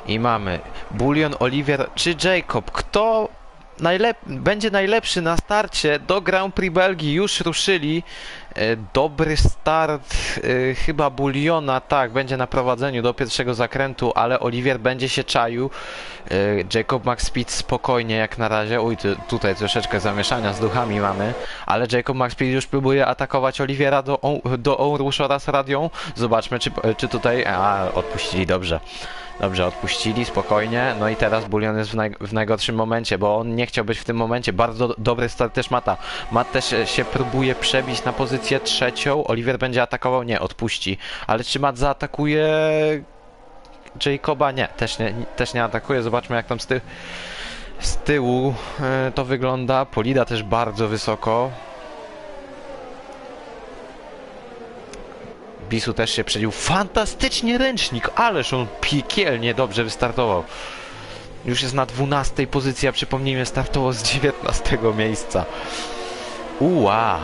I mamy Bullion, Olivier czy Jacob. Kto będzie najlepszy na starcie do Grand Prix Belgii? Już ruszyli. Dobry start chyba Bulliona, tak, będzie na prowadzeniu do pierwszego zakrętu, ale Olivier będzie się czaił. Jacob Max Speed spokojnie jak na razie. Uj, tutaj troszeczkę zamieszania z duchami mamy, ale Jacob Max Speed już próbuje atakować Oliviera do Onrush oraz Radią. Zobaczmy, czy tutaj... odpuścili, dobrze. Dobrze, odpuścili, spokojnie. No i teraz Bullion jest w najgorszym momencie, bo on nie chciał być w tym momencie. Bardzo dobry start też Mata. Matt też się próbuje przebić na pozycję trzecią. Olivier będzie atakował? Nie, odpuści. Ale czy Matt zaatakuje Jacoba? Nie, też nie atakuje. Zobaczmy, jak tam z tyłu to wygląda. Polida też bardzo wysoko. Bisu też się przedził. Fantastycznie ręcznik, ależ on piekielnie dobrze wystartował. Już jest na 12 pozycji, a przypomnijmy, startował z 19 miejsca. Uła!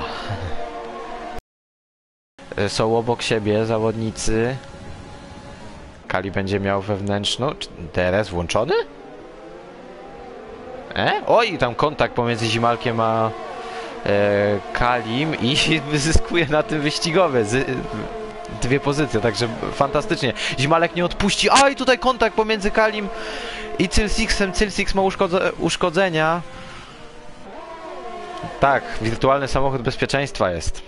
Są obok siebie zawodnicy. Kali będzie miał wewnętrzną... DRS włączony? Oj, tam kontakt pomiędzy Zimalkiem a Kalim i wyzyskuje na tym wyścigowe. Dwie pozycje, także fantastycznie. Zimalek nie odpuści. Aj, tutaj kontakt pomiędzy Kalim i Cylsixem. Cylsix ma uszkodzenia. Tak, wirtualny samochód bezpieczeństwa jest.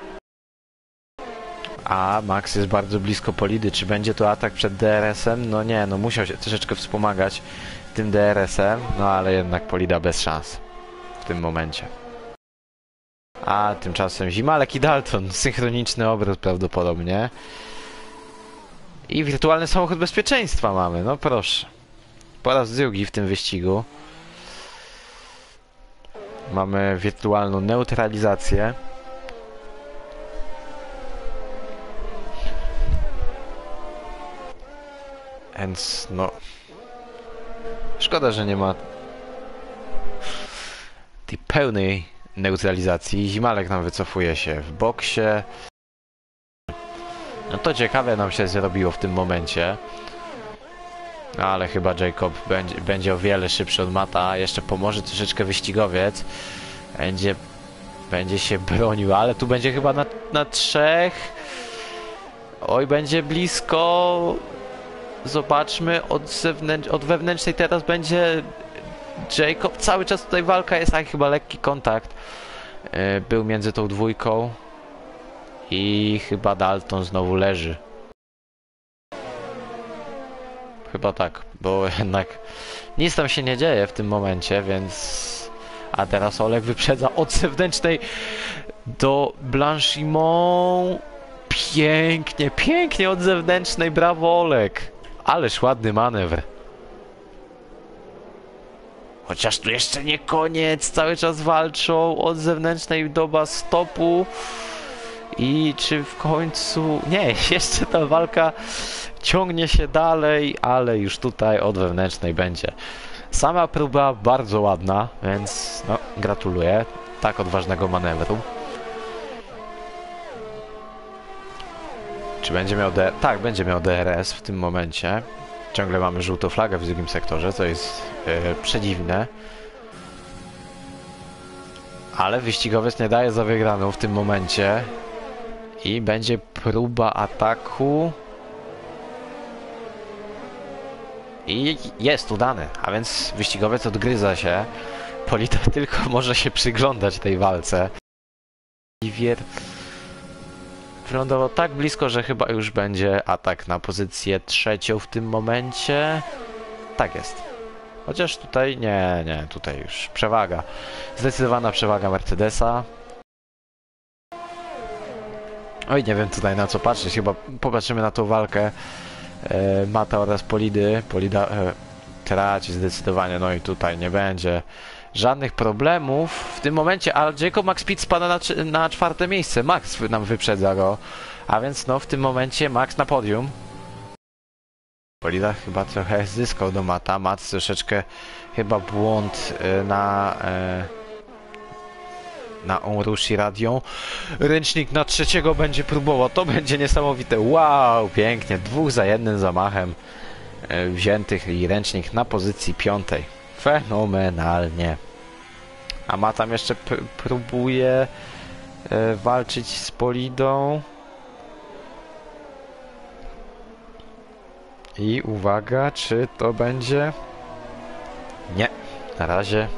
A Max jest bardzo blisko Polidy. Czy będzie to atak przed DRS-em? No nie, no musiał się troszeczkę wspomagać tym DRS-em, no ale jednak Polida bez szans w tym momencie. A tymczasem Zimalek i Dalton. Synchroniczny obrót prawdopodobnie. I wirtualny samochód bezpieczeństwa mamy. No proszę. Po raz drugi w tym wyścigu. Mamy wirtualną neutralizację. Więc no... Szkoda, że nie ma tej pełnej neutralizacji. Zimalek nam wycofuje się w boksie. No to ciekawe nam się zrobiło w tym momencie. Ale chyba Jacob będzie o wiele szybszy od Mata. Jeszcze pomoże troszeczkę wyścigowiec. Będzie się bronił, ale tu będzie chyba na trzech. Oj, będzie blisko. Zobaczmy, od wewnętrznej teraz będzie Jacob. Cały czas tutaj walka jest, a chyba lekki kontakt był między tą dwójką. I chyba Dalton znowu leży. Chyba tak, bo jednak nic tam się nie dzieje w tym momencie, więc... A teraz Oleg wyprzedza od zewnętrznej do Blanchimont. Pięknie, pięknie od zewnętrznej, brawo Oleg. Ależ ładny manewr. Chociaż tu jeszcze nie koniec, cały czas walczą od zewnętrznej do stopu. I czy w końcu... Nie, jeszcze ta walka ciągnie się dalej, ale już tutaj od wewnętrznej będzie. Sama próba bardzo ładna, więc no, gratuluję tak odważnego manewru. Czy będzie miał Tak, będzie miał DRS w tym momencie. Ciągle mamy żółtą flagę w drugim sektorze, co jest przedziwne. Ale wyścigowiec nie daje za wygraną w tym momencie. I będzie próba ataku. I jest udany, a więc wyścigowiec odgryza się. Polida tylko może się przyglądać tej walce. Olivier wylądował tak blisko, że chyba już będzie atak na pozycję trzecią w tym momencie. Tak jest. Chociaż tutaj nie, tutaj już przewaga. Zdecydowana przewaga Mercedesa. Oj, nie wiem tutaj na co patrzeć, chyba popatrzymy na tą walkę Mata oraz Polidy. Polida traci zdecydowanie, no i tutaj nie będzie żadnych problemów w tym momencie, ale Jacob Max Speed spada na czwarte miejsce. Max nam wyprzedza go, a więc no w tym momencie Max na podium. Polida chyba trochę zyskał do Mata. Mat troszeczkę chyba błąd na Onrush i Radią. Ręcznik na trzeciego będzie próbował. To będzie niesamowite. Wow, pięknie. Dwóch za jednym zamachem. wziętych i ręcznik na pozycji 5. Fenomenalnie. A ma tam jeszcze próbuje walczyć z Polidą. I uwaga, czy to będzie? Nie, na razie.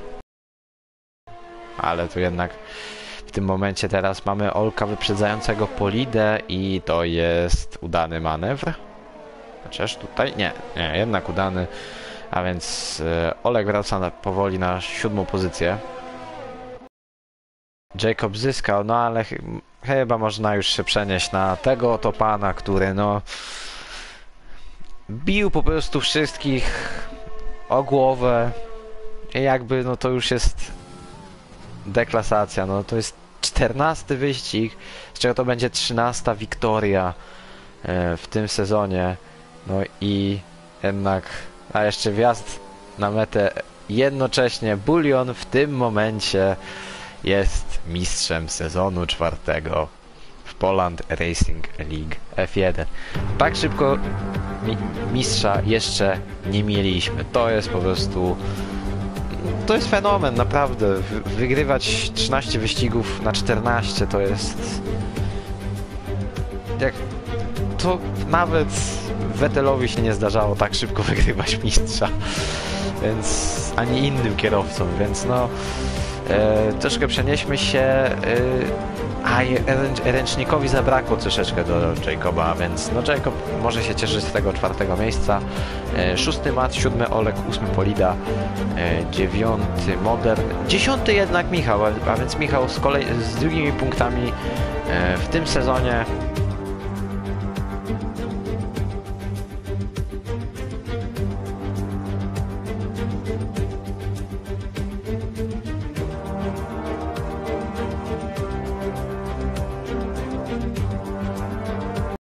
Ale tu jednak w tym momencie teraz mamy Olka wyprzedzającego Polidę i to jest udany manewr. Chociaż tutaj nie, jednak udany. A więc Olek wraca powoli na 7. pozycję. Jacob zyskał, no ale chyba można już się przenieść na tego oto pana, który no bił po prostu wszystkich o głowę. I jakby no to już jest deklasacja, no to jest 14. wyścig, z czego to będzie 13. wiktoria w tym sezonie. No i jednak, a jeszcze wjazd na metę jednocześnie. Bullion w tym momencie jest mistrzem sezonu 4. w Poland Racing League F1. Tak szybko mistrza jeszcze nie mieliśmy. To jest po prostu... To jest fenomen, naprawdę. Wygrywać 13 wyścigów na 14 to jest... Jak... To nawet Vettelowi się nie zdarzało tak szybko wygrywać mistrza. Więc... ani innym kierowcom, więc no... troszkę przenieśmy się... ręcznikowi zabrakło troszeczkę do Jacoba, więc no Jacob może się cieszyć z tego 4. miejsca. 6. Matt, 7. Olek, 8. Polida, 9. Modern, 10. jednak Michał, a więc Michał z drugimi punktami w tym sezonie.